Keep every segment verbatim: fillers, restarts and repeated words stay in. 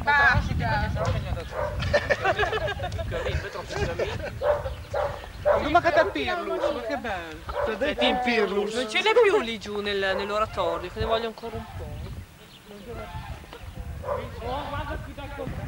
Ma che Pirlus, ma che bello. Senti in Pirlus. Non ce n'è più lì giù nel, nell'oratorio, che ne voglio ancora un po'. Oh, guarda qui dal conto.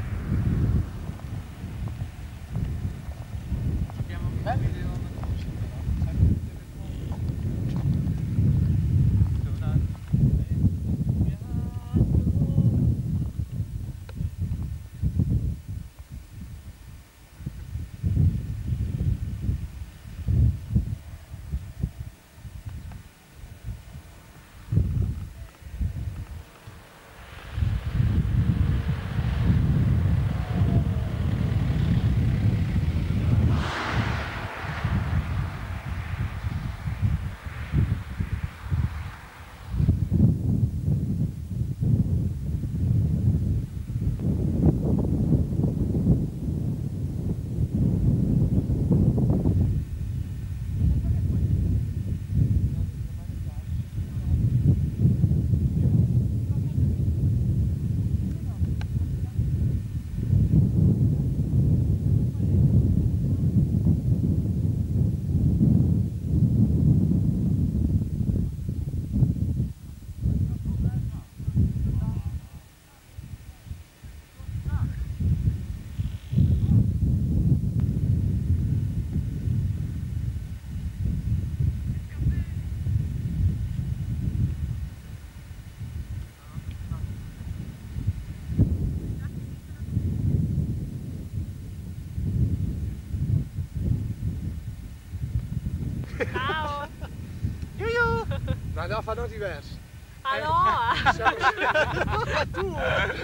Ciao! Iuiu! No, andiamo a farlo diverso. Allora! Eh, tu!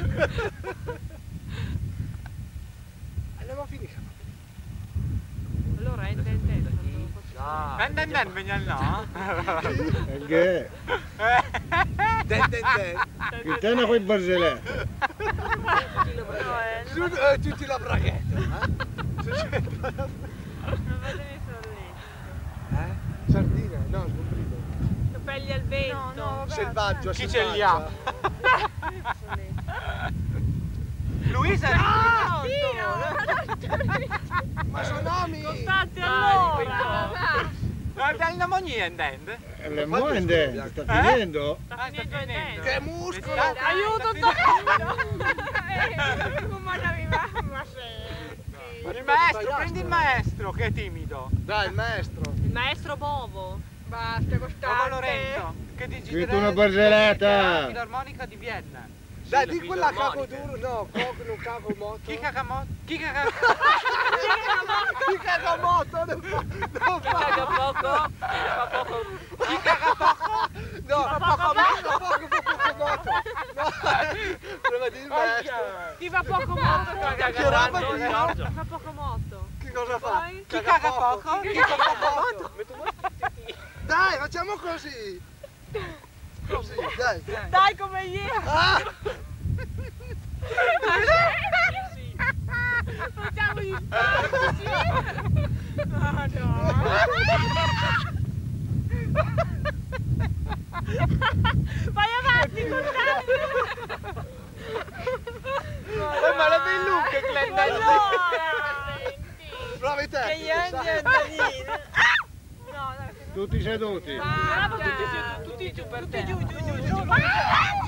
Andiamo a finire. Allora, ente, ente. Den den den ben no? Che? Den den den. Che te ne fai barzellare? Su eh, tutti la braghetta. Eh? Non fatemi sorridere. Eh? Sardina? No, sgombrido. Capelli al vento. No, no, vabbè. Selvaggio, Chi ce li selvaggia. ha? Luisa! No! Ma sono nomi! Costanti allora! Ma andiamo niente. Le muende, sta finendo? Sta finendo il dente. Che muscolo! Aiuto, sto Come arriva? Ma sei... Il maestro, prendi il maestro che è timido. Dai, il maestro. Il maestro Bovo. Basta, Come Costante. Lorenzo, che di Scritto una barzelletta. Filarmonica di Vienna. Dai, di quella caco duro, no, coco, non caco moto. Chi cagamotto? Chi cagamotto? Chi caga moto? Non fa, non Che caga fa. poco? Fa poco. Chi caga poco? No, fa poco poco moto, poco, poco moto. No, prima di il maestro. Chi fa poco moto? Caga Che roba tanto, di- Giorgio. Fa poco moto. Che cosa fa? Poi? Chi caga poco? Chi caga moto? Dai, facciamo così. Così, dai. Dai come ieri. Ah! Facciamo gli spazzi. Ah, no. Vai avanti, Costanti. Eh, ma la del Luca che l'hai Allora. Bravi te. Che gli angelini. No, dai. Tutti seduti. Bravo, tutti giù, tutti giù per te. Tutti giù, giù, giù, giù.